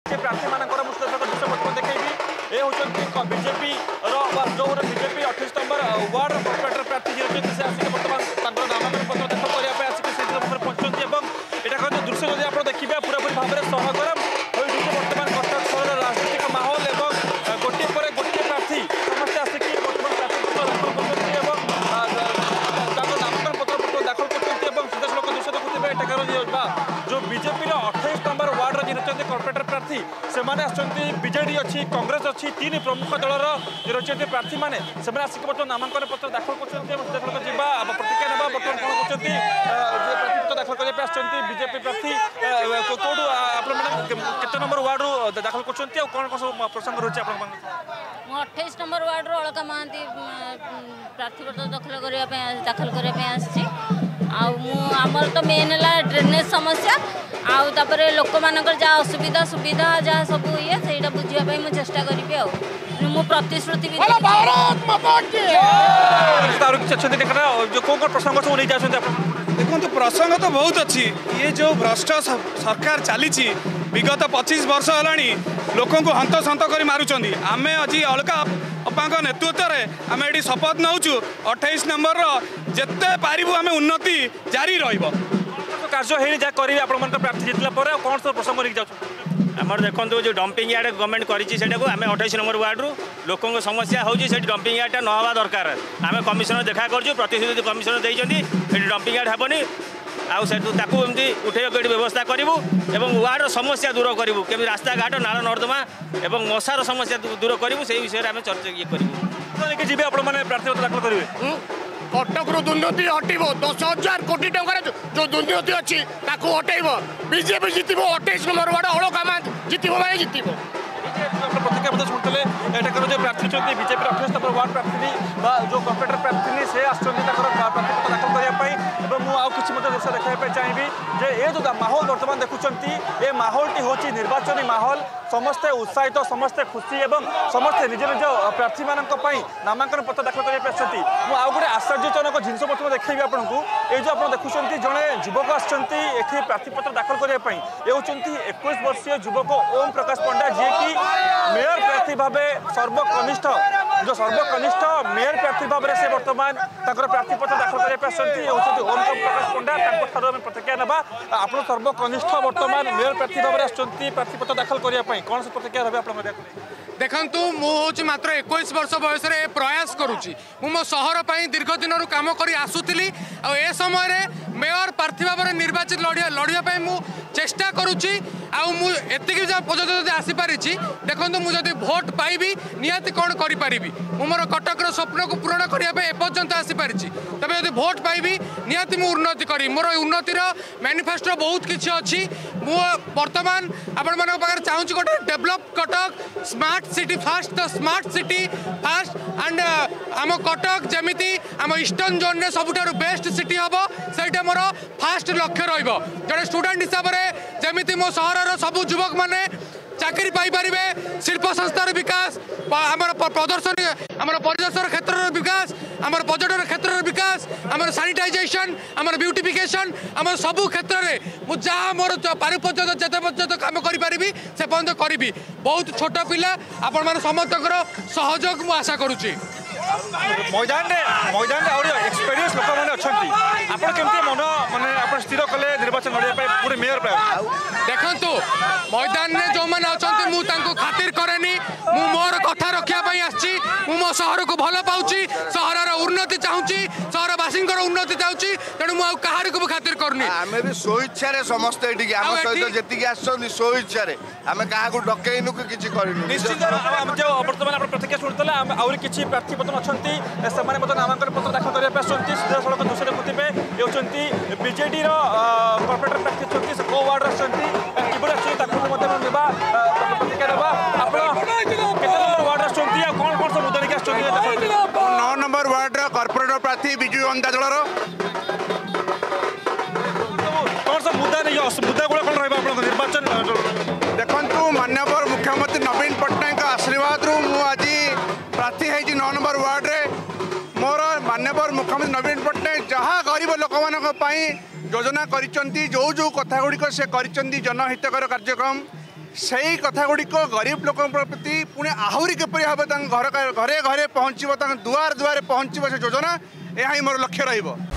अच्छे प्रार्थी मानकर मुझे दृश्य बर्तमान देखी ये हूँ बीजेपी जो बीजेपी 28 नंबर वार्ड कॉर्पोरेटर प्रार्थी जी अच्छे से आसिक बर्तमान नामांकन पत्र दाखल करने आसिक से पहुंचती यहाँ दृश्य जब आप देखिए पूरापूरी भाव में सहगरम बर्तमान कटक सहर राजनीतिक माहौल और गोटे पर गोटे प्रार्थी समस्त आसिक बर्तमान प्रार्थी नामांकन पत्र दाखल कर सीधासल दृश्य देखुए एठार जो बीजेपी 28 नंबर वार्ड जी रही कॉर्पोरेटर प्रार्थी से बीजेडी अच्छी कांग्रेस अच्छी तीन प्रमुख दलर रही प्रार्थी मैंने आसिक बर्तमान नामांकन पत्र दाखल कर प्रतिक्रिया ना बर्तमान कौन कर प्रार्थीपत्र दाखल करने बीजेपी प्रार्थी कौटू आपत नंबर वार्ड दाखल कर कौन कौन प्रसंग रही है 28 नंबर वार्ड अलका महांती प्रार्थीपत्र दाखल करने आमर तो मेन है ड्रेनेज समस्या आउे लोक मानकर जहाँ असुविधा सुविधा जहाँ सब ये से बुझापी मुझे चेष्टा करी मु प्रतिश्रुति भी प्रसंग सब नहीं जाते देखो प्रसंग तो बहुत अच्छी ये जो भ्रष्ट सरकार चली विगत 25 वर्ष है लोक हंतसंत कर मारुंट आम आज अलका अपा नेतृत्व में आम ये शपथ नौ 28 नंबर जिते पारू आम उन्नति जारी कार्य है जहाँ करेंगे आप प्रार्थी जीतला कौन सब प्रसंग लेकिन जाऊँ आमर देखो जो डंपिंग यार्ड गवर्नमेंट करें 28 नंबर वार्ड लोक समस्या हो डंपिंग यार्ड नवा दरकार आम कमिशनर देखा कर प्रतिश्रुति कमिशनर देती डंपिंग यार्ड हेनी आमती उठे व्यवस्था करूँ और वार्ड समस्या दूर करूँ केमी रास्ता घाट नाल नर्दमा और मशार समस्या दूर करूँ से विषय में चर्चा ये करूँ जी आप प्रार्थी दाखल करेंगे कटक दुर्नीति हटब 10,000 कोटी टकर जो दुर्नीति अच्छी हटेब बीजेपी जित 28 नंबर वार्ड अलका महांती जित माने जित प्रतिक्रिया शुणुते एठार जो प्रार्थी बीजेपी 28 नंबर वार्ड प्रार्थी जो कॉर्पोरेटर प्रार्थी से प्रार्थीपत्र दाखल करने मुझे दृश्य देखा चाहिए जे ये जो माहौल बर्तमान देखुंत ये माहौलटी हूँ निर्वाचनी माहौल समस्ते उत्साहित समस्ते खुशी और समस्ते निज निज प्रार्थी मान नामांकन पत्र दाखल करने आउ गोटे आश्चर्यजनक जिनस देखी आपको ये जो आप देखुं जड़े युवक आसती प्रार्थीपत्र दाखल करने ये हूँ 21 वर्षीय युवक ओम प्रकाश पंडा जी कि मेयर प्रार्थी भाव सर्वकनिष्ठ जो सर्वकनिष्ठ मेयर प्रार्थी भाव में से बर्तमान प्रार्थीपत्र दाखल करने हूँ ओम प्रकाश पंडा प्रतिक्रिया ना आप सर्वकनिष्ठ बर्तमान मेयर प्रार्थी भाव में प्रार्थीपत्र दाखल करने कौन सी प्रतिक्रिया रही आप देखु मुझे मात्र 21 वर्ष बयस प्रयास करुच्ची मो सहर दीर्घ दिन कम कर आसुली ए समय मेयर प्रार्थी भाव में निर्वाचित लड़ाई मु चेष्टा करुच्ची आती पर्यटन आसीपारी देखो मुझे भोट पाइबी निहाती कौन करी मोर कटक स्वप्न को पूरण करने एपर्यंत आसीपारी तबे यदि भोट पाइबी निहाती मु उन्नति करी मोर उन्नतिर मैनिफेस्टो बहुत किसी अच्छी मु बर्तमान आपण मान पाखे चाहूँगी गोटे develop Cuttack smart city fast the smart city fast and आम कटक जमीती आम ईस्टर्न जोन रे सबुठारु बेस्ट सिटी हम से मोर फास्ट लक्ष्य रे स्टूडेंट हिसाब से जमीती मो सहर सबू युवक माने चाकरी पाई पारिबे शिल्प संस्थार विकास आमर प्रदर्शन आमर परिदर्शन क्षेत्र विकास आमर पर्यटन क्षेत्र विकास आमर सैनिटाइजेशन आमर ब्यूटिफिकेशन आमर सबू क्षेत्र में मु जहाँ मोर पारि पर्यंत जिते पर्यंत कम करी से पर्यंत करी बहुत छोट पिला आपण मान समस्त सहयोग मु आशा करुच्ची मैदान एक्सपीरियंस लोक मैंने अच्छा केमती मन माने स्थिर कले निर्वाचन लड़ाई पूरे मेयर देखु मैदान में जो मैंने अच्छा मुझे खातिर करेनी मु मोर कथा रखापी आसी मो सहर को भल पाऊँगी सहर उन्नति चाहूँगी सहरवासी उन्नति चाहूँगी तेणु मुझे कहार को खातिर करनी आम भी स्वेच्छा समस्त आम सहित जी आसछन स्वेच्छा आम क्या डकईनु कि किसी करूँ निश्चित जो बर्तमान आप प्रतिक्रिया शुणुते आहुरी किसी प्रार्थीपत्र अच्छा से नामांकन पत्र दाखल करने सीधासख दृश्य देखुए ये हूँ बीजेडी कॉर्पोरेटर प्रार्थी अच्छा से कौ वार्ड प्रतिक्रिया वार्ड कौन कौन सब मुद्दा लेकिन 9 नंबर वार्ड कॉर्पोरेटर प्रार्थी विजु जनता दल कौन सब मुद्दा नहीं मुद्दा गुड़ा कौन रहा निर्वाचन देखु माननीय मुख्यमंत्री नवीन पट्टनायक आशीर्वाद आज प्रार्थी है 9 नंबर वार्ड रे मोर माननीय मुख्यमंत्री नवीन पट्टनायक जहाँ गरीब लोक मान योजना कर जो जो कथा गुड़िक से जनहितकर कार्यक्रम से कथा गुड़िक गरीब लोक प्रति पुणी आहरी किपर भाव घर घरे घरे पहुँचो दुआर दुआर पहुँचो से योजना यह ही मोर लक्ष्य रही